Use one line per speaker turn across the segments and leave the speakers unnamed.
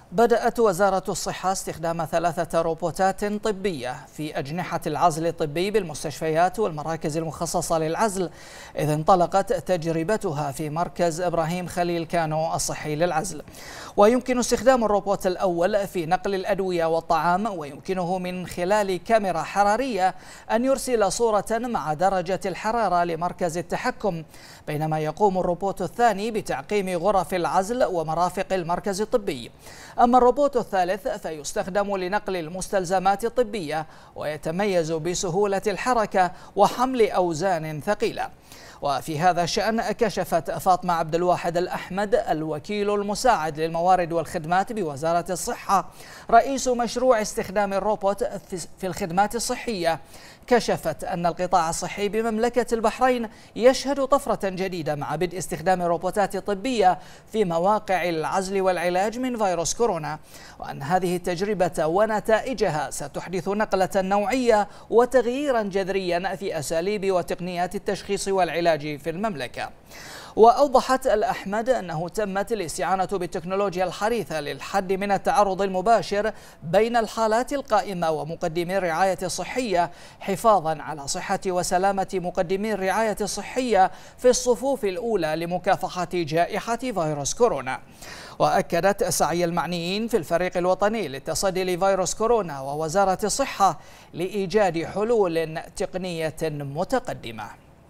بدأت وزارة الصحة استخدام 3 روبوتات طبية في أجنحة العزل الطبي بالمستشفيات والمراكز المخصصة للعزل، إذ انطلقت تجربتها في مركز إبراهيم خليل كانو الصحي للعزل. ويمكن استخدام الروبوت الأول في نقل الأدوية والطعام، ويمكنه من خلال كاميرا حرارية أن يرسل صورة مع درجة الحرارة لمركز التحكم، بينما يقوم الروبوت الثاني بتعقيم غرف العزل ومرافق المركز الطبي. أما الروبوت الثالث فيستخدم لنقل المستلزمات الطبية، ويتميز بسهولة الحركة وحمل أوزان ثقيلة. وفي هذا الشأن كشفت فاطمة عبد الواحد الأحمد الوكيل المساعد للموارد والخدمات بوزارة الصحة رئيس مشروع استخدام الروبوت في الخدمات الصحية، كشفت أن القطاع الصحي بمملكة البحرين يشهد طفرة جديدة مع بدء استخدام روبوتات طبية في مواقع العزل والعلاج من فيروس كورونا، وأن هذه التجربة ونتائجها ستحدث نقلة نوعية وتغييرا جذريا في أساليب وتقنيات التشخيص والعلاج في المملكة. وأوضحت الأحمد أنه تمت الاستعانة بالتكنولوجيا الحديثة للحد من التعرض المباشر بين الحالات القائمة ومقدمي الرعاية الصحية، حفاظا على صحة وسلامة مقدمي الرعاية الصحية في الصفوف الأولى لمكافحة جائحة فيروس كورونا. وأكدت سعي المعنيين في الفريق الوطني للتصدي لفيروس كورونا ووزارة الصحة لإيجاد حلول تقنية متقدمة.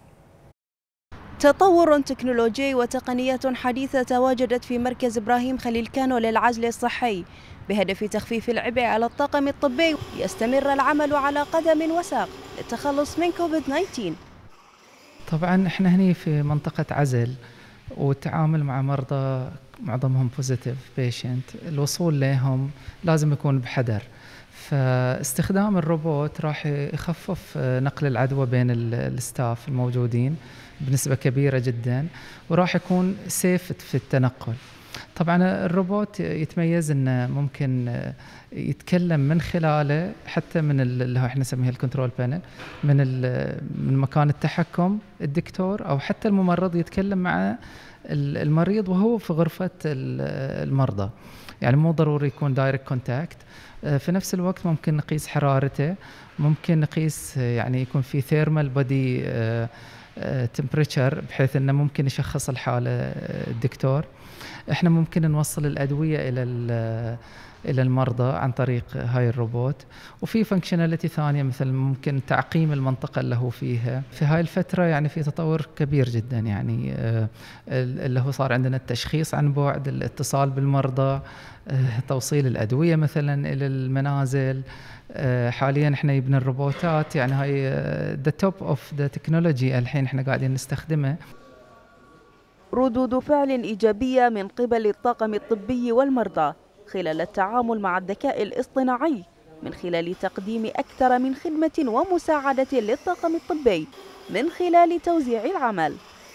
تطور تكنولوجي وتقنيات حديثة تواجدت في مركز إبراهيم خليل كانو للعزل الصحي بهدف تخفيف العبء على الطاقم الطبي. يستمر العمل على قدم وساق للتخلص من كوفيد-19.
طبعا احنا هني في منطقة عزل والتعامل مع مرضى معظمهم بوزيتيف بيشنت، الوصول لهم لازم يكون بحذر، فاستخدام الروبوت راح يخفف نقل العدوى بين الستاف الموجودين بنسبة كبيرة جدا، وراح يكون سيف في التنقل. طبعا الروبوت يتميز انه ممكن يتكلم من خلاله حتى من اللي هو احنا نسميها الكنترول بانل، من مكان التحكم الدكتور او حتى الممرض يتكلم مع المريض وهو في غرفة المرضى، يعني مو ضروري يكون دايركت كونتاكت. في نفس الوقت ممكن نقيس حرارته، ممكن نقيس يعني يكون في ثيرمال بودي تمبريتشر بحيث انه ممكن يشخص الحالة الدكتور. احنا ممكن نوصل الأدوية إلى المرضى عن طريق هاي الروبوت، وفي فانكشناليتي ثانية مثل ممكن تعقيم المنطقة اللي هو فيها. في هاي الفترة يعني في تطور كبير جدا، يعني اللي هو صار عندنا التشخيص عن بعد، الاتصال بالمرضى، توصيل الأدوية مثلا إلى المنازل. حاليا احنا يبني الروبوتات، يعني هاي the top of the technology الحين احنا قاعدين نستخدمه.
ردود فعل إيجابية من قبل الطاقم الطبي والمرضى خلال التعامل مع الذكاء الاصطناعي من خلال تقديم أكثر من خدمة ومساعدة للطاقم الطبي من خلال توزيع العمل.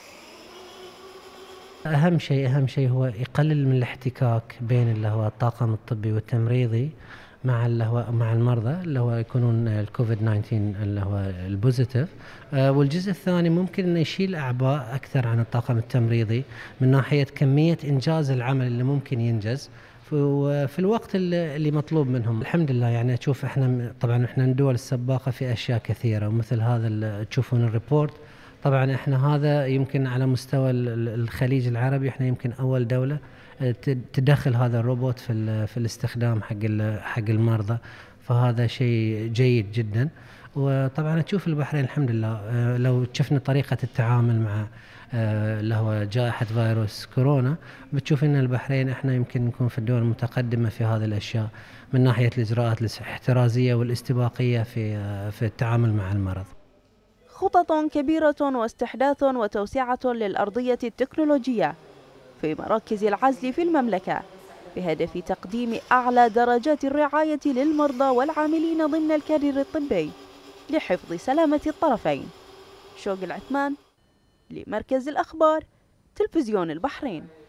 أهم شيء هو يقلل من الاحتكاك بين اللي هو الطاقم الطبي والتمريضي مع المرضى اللي هو يكونون الكوفيد 19 اللي هو البوزيتيف. والجزء الثاني ممكن انه يشيل اعباء اكثر عن الطاقم التمريضي من ناحيه كميه انجاز العمل اللي ممكن ينجز في الوقت اللي مطلوب منهم. الحمد لله يعني اشوف احنا طبعا احنا الدول السباقه في اشياء كثيره، ومثل هذا اللي تشوفون الريبورت. طبعا احنا هذا يمكن على مستوى الخليج العربي احنا يمكن اول دوله تدخل هذا الروبوت في الاستخدام حق المرضى، فهذا شيء جيد جدا. وطبعا تشوف البحرين الحمد لله لو شفنا طريقة التعامل مع اللي هو جائحة فيروس كورونا، بتشوف ان البحرين احنا يمكن نكون في الدول المتقدمة في هذه الاشياء من ناحية الاجراءات الاحترازية والاستباقية في التعامل مع المرض.
خطط كبيرة واستحداث وتوسعة للأرضية التكنولوجية في مراكز العزل في المملكة بهدف تقديم أعلى درجات الرعاية للمرضى والعاملين ضمن الكادر الطبي لحفظ سلامة الطرفين. شوق العثمان لمركز الأخبار تلفزيون البحرين.